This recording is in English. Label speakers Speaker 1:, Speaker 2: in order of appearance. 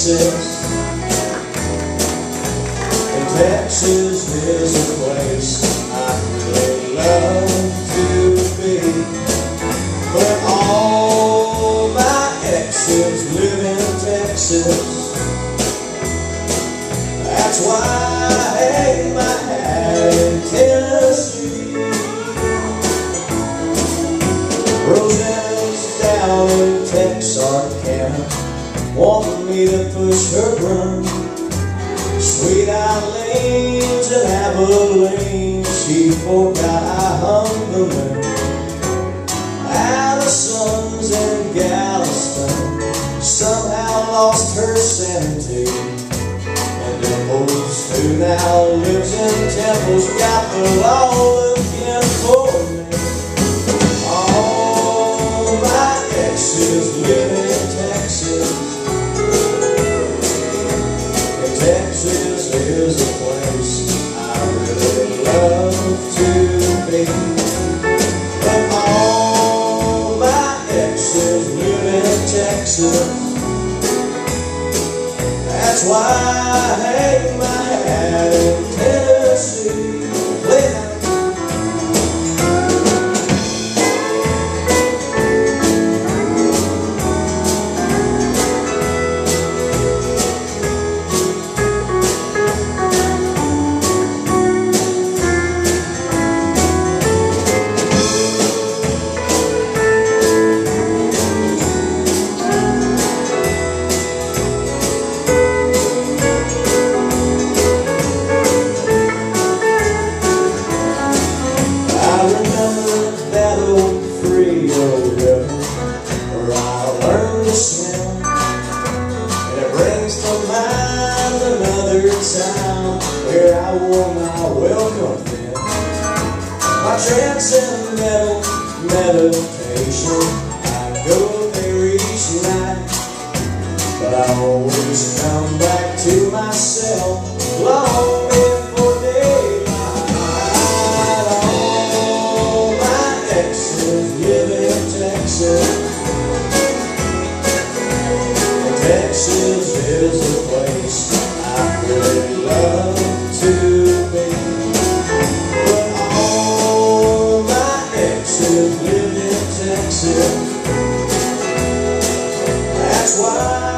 Speaker 1: Texas. And Texas is a place I really love to be. But all my exes live in Texas. That's why I hang my hat in Tennessee. Roseanne's down in Texarkana, wanting me to push her broom. Sweet Eileen's in Abilene, she forgot I hung the moon. Allison's in Galveston, somehow lost her sanity. Who now lives in Temple's got the law looking for me. All my exes live in Texas. And Texas is a place I really love to be. But all my exes live in Texas. That's why I hang my hat in Tennessee. Where I wore my welcome pin, my transcendental meditation. I go there each night, but I always come back to myself long before daylight. All my exes live in Texas. And Texas is a place I really love to be. But all my exes live in Texas. That's why